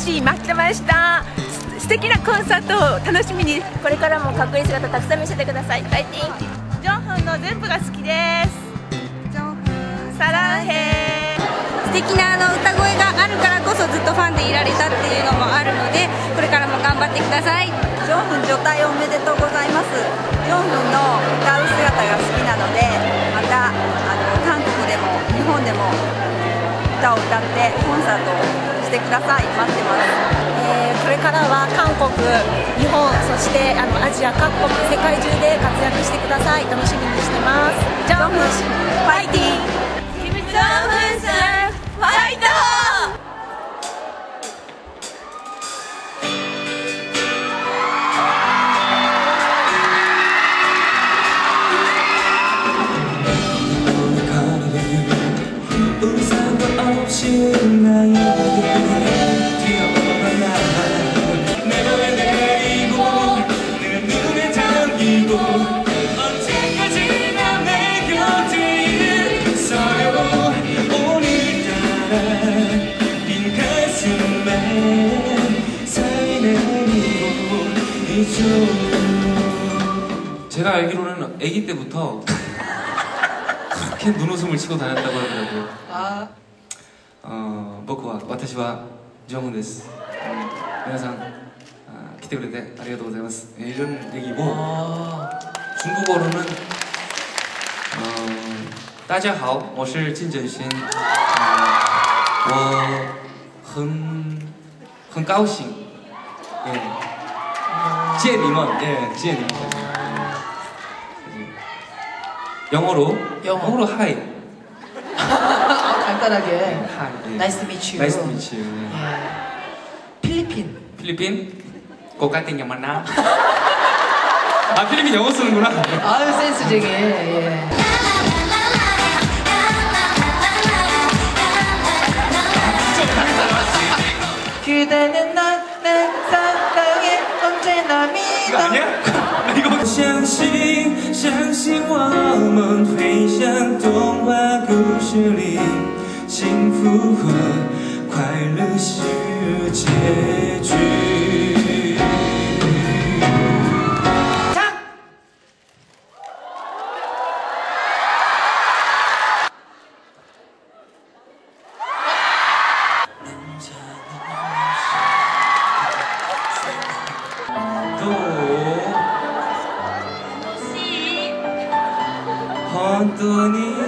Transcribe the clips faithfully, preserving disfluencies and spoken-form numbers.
し待ってました。素敵なコンサートを楽しみに、 これからもかっこいい姿たくさん見せてください。ファイティング。 ジョンフンの全部が好きです。ジョンフンサランヘ素敵なあの歌声があるからこそずっとファンでいられたっていうのもあるので、これからも頑張ってください。 ジョンフン除隊おめでとうございます。ジョンフンの歌う姿が好きなので、またあの韓国でも日本でも歌を歌ってコンサートをしてください。待ってます。 えー、これからは韓国、日本、そしてあのアジア各国、世界中で活躍してください。楽しみにしてます。 ジョンフンファイティング。キム・ジョンフンさんファイト。 제가 알기로는 아기 때부터 그렇게 눈웃음을 치고 다녔다고 하더라고요. 아, 어, 僕は私はジョンフンです。皆さん来てくれてありがとうございます. 이런 얘기고 중국어로는 어, 大家好，我是金正勋，我很很高兴，예, 借你们, 예, 借你们. 영어로 영어. 영어로 하이. 간단하게. 하이. 예. Nice to meet you. Nice to meet you. 예. 필리핀. 필리핀? 고가땡 영만나. 아 필리핀 영어 쓰는구나. 아유 센스쟁이. 예. 그대는 나내 사랑에 언제나 믿어. 이거 아니야? 이거 相信相信我们会像童话故事里幸福和快乐是结局。本当に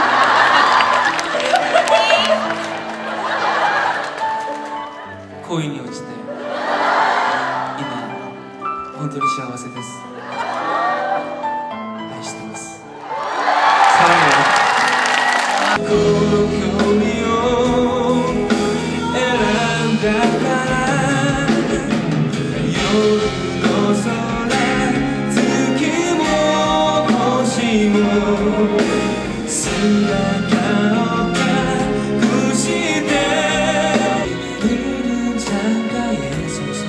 恋に落ちて今本当に幸せです。愛してます。사랑해요。この距離を選んだから夜の空月も星も姿を隠して이른 창가에서서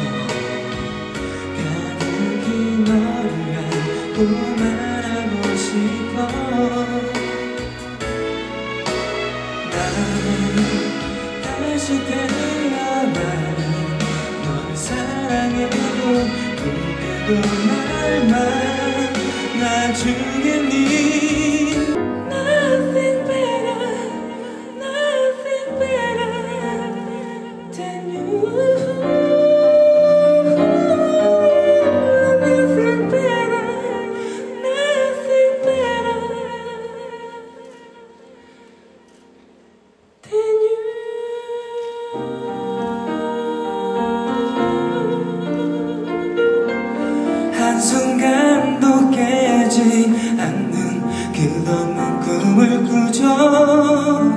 가득히 너를 안고 말하고 싶어. 나는 다시 태어나는 널 사랑해도 그래도 날만 놔주겠니. Nothing better, nothing better than you. Nothing better, nothing better than you. 한순간도 깨지 않는 끝없는 꿈을 꾸죠.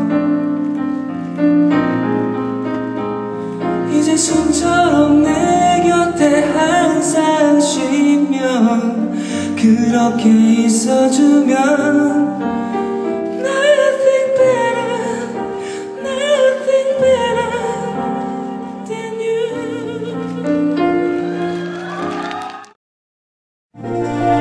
이제 손처럼 내 곁에 항상 쉬면 그렇게 있어주면 Nothing better, nothing better than you.